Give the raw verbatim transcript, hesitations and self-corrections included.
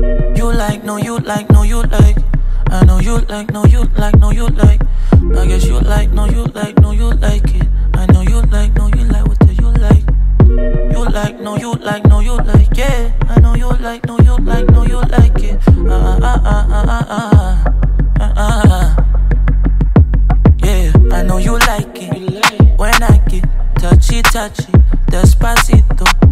You like, no you like, no you like. I know you like, no you like, no you like. I guess you like, no you like, no you like it. I know you like, no you like, what do you like? You like, no you like, no you like, yeah. I know you like, no you like, no you like it. Ah ah ah ah ah ah ah ah ah. Yeah, I know you like it. When I get touchy touchy, despacito.